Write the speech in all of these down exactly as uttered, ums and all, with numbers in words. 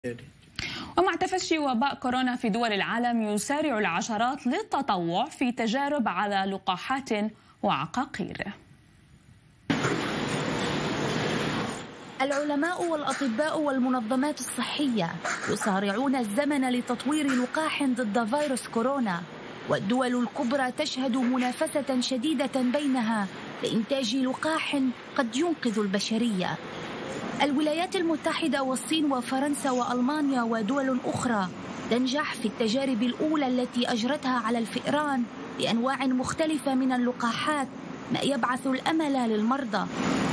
ومع تفشي وباء كورونا في دول العالم يسارع العشرات للتطوع في تجارب على لقاحات وعقاقير. العلماء والأطباء والمنظمات الصحية يسارعون الزمن لتطوير لقاح ضد فيروس كورونا، والدول الكبرى تشهد منافسة شديدة بينها لإنتاج لقاح قد ينقذ البشرية. الولايات المتحدة والصين وفرنسا وألمانيا ودول أخرى تنجح في التجارب الأولى التي أجرتها على الفئران بأنواع مختلفة من اللقاحات، ما يبعث الأمل للمرضى.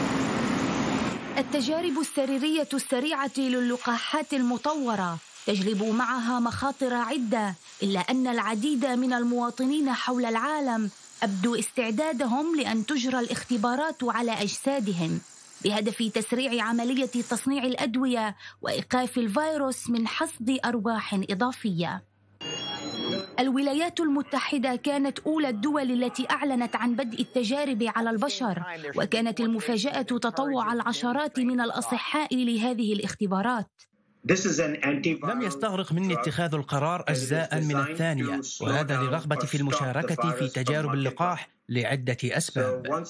التجارب السريرية السريعة للقاحات المطورة تجلب معها مخاطر عدة، إلا أن العديد من المواطنين حول العالم أبدوا استعدادهم لأن تجرى الاختبارات على أجسادهم بهدف تسريع عملية تصنيع الأدوية وإيقاف الفيروس من حصد أرواح إضافية. الولايات المتحدة كانت أولى الدول التي أعلنت عن بدء التجارب على البشر، وكانت المفاجأة تطوع العشرات من الأصحاء لهذه الاختبارات. لم يستغرق مني اتخاذ القرار أجزاء من الثانية، وهذا لرغبتي في المشاركة في تجارب اللقاح لعدة أسباب.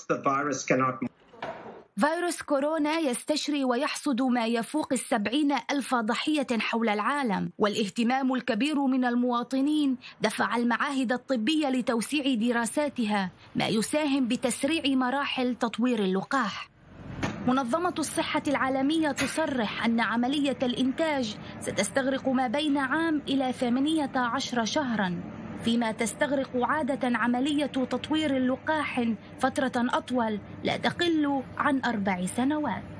فيروس كورونا يستشري ويحصد ما يفوق السبعين ألف ضحية حول العالم، والاهتمام الكبير من المواطنين دفع المعاهد الطبية لتوسيع دراساتها، ما يساهم بتسريع مراحل تطوير اللقاح. منظمة الصحة العالمية تصرح أن عملية الإنتاج ستستغرق ما بين عام إلى ثمانية عشر شهراً، فيما تستغرق عادة عملية تطوير اللقاح فترة أطول لا تقل عن أربع سنوات.